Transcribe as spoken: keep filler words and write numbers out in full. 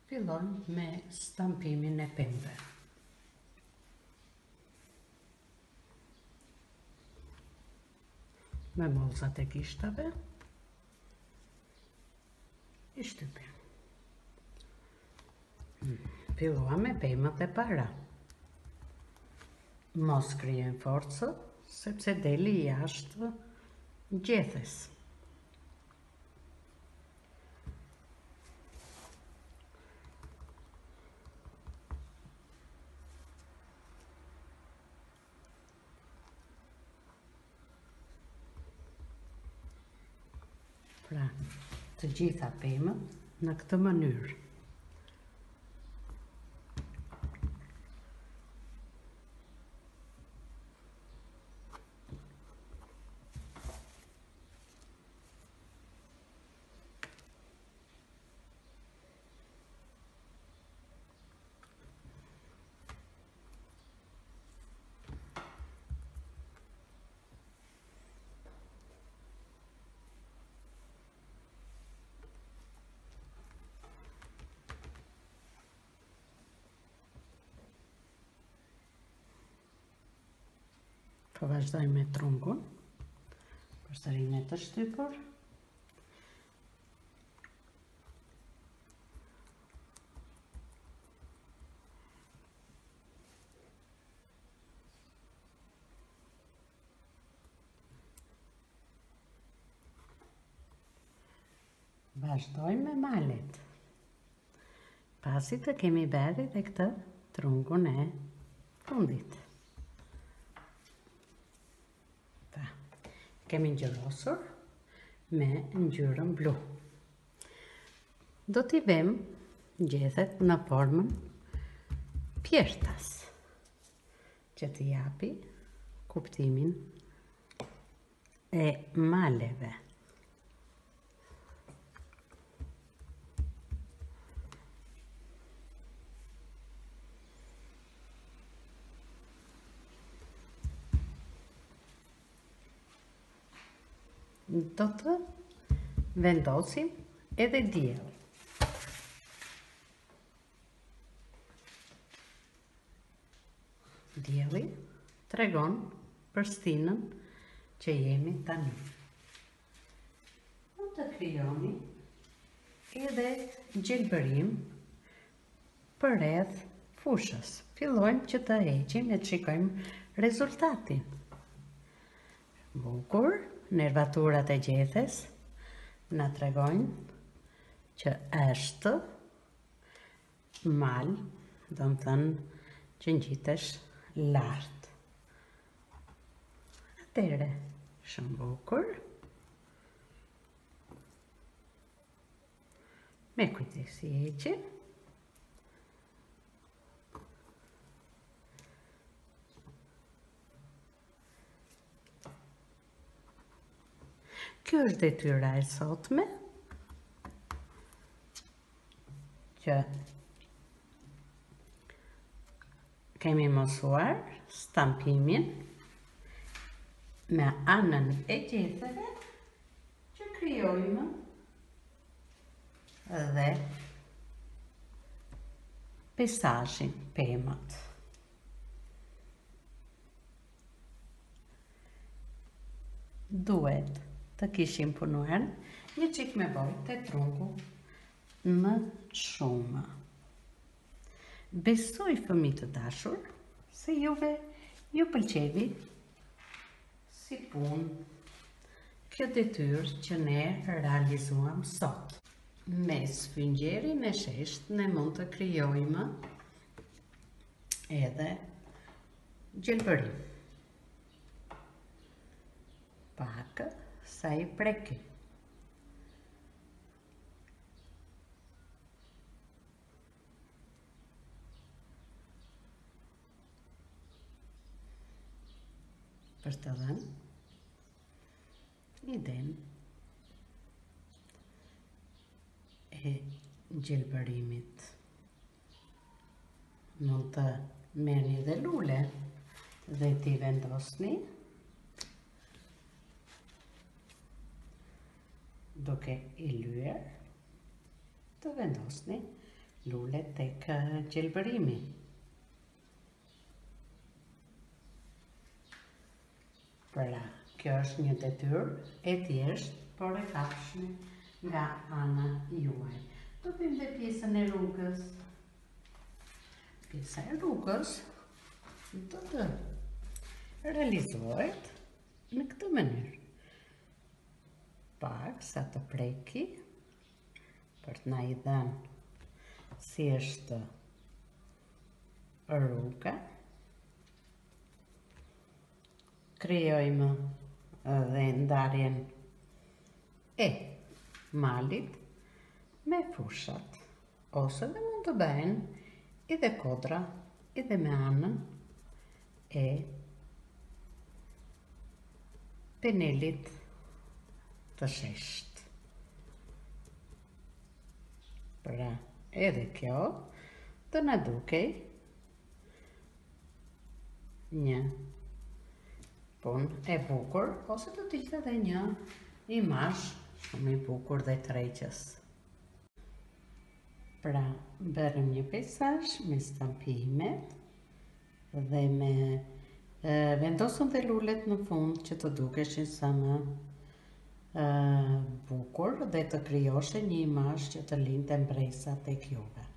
Fillon me stampimin e pemëve. Me molzat e gishtave i shtypim. Fillua me pemët e para. Mos kryen forcë, sepse deli jashtë gjethes. Pra, të gjitha pemët në këtë mënyrë. Po vazhdojmë me trungun, përsërin e të shtypur. Vazhdojmë me malet. Pasi të kemi bërë dhe këtë trungun e fundit. Kemi ngjyrosur me ngjyrën blu. Do t'i vëm gjethet në formën pjertas, që t'i japi kuptimin e maleve. Do të vendosim edhe diell. Dielli tregon për stinën që jemi tani. Mund të krijoni edhe gjelbërim përreth fushës. Fillojmë që të heqim e të shikojmë rezultatin. Bukur. Nervaturat e gjethes na tregojnë që është mal, do më thënë që ngjitesh lartë. Atere, shumë bukur. Me kujdes i heqim. Kjo është detyra e sotme, që kemi mësuar stampimin me anën e gjetheve që krijojmë dhe pesazhin pemët. Duhet të kishim punuar një qik me bojë të trungu më shumë. Besoj fëmijë të dashur se juve ju pëlqevi si punë kjo detyrë që ne realizuam sot. Me sfyngjerin e shesht ne mund të krijojmë edhe gjelbërim. Pak sa i prekim. Për të dhënë idenë e gjelbërimit. Mund të merrni dhe lule dhe t'i vendosni duke i lyer, të vendosni lullet tek gjelbërimi. Pra, kjo është një detyrë e thjeshtë, por e kapshme nga ana juaj. Do bëjmë dhe pjesën e rrugës. Pjesa e rrugës do të realizohet në këtë mënyrë. Pak sa të preki për të na i dhënë si është rruga. Krijojmë edhe ndarjen e malit me fushat, ose dhe mund të bëhen edhe kodra, edhe me anën e penelit të shesht. Pra, edhe kjo të na dukej një punë e bukur, ose do të ishte edhe një imazh shumë i bukur dhe tërheqës. Pra, bërëm një peizazh me stampimet dhe me e, vendosëm dhe lullet në fund që të dukeshin sa më e, bukur dhe të krijoshin një imazh që të linte mbresa tek juve.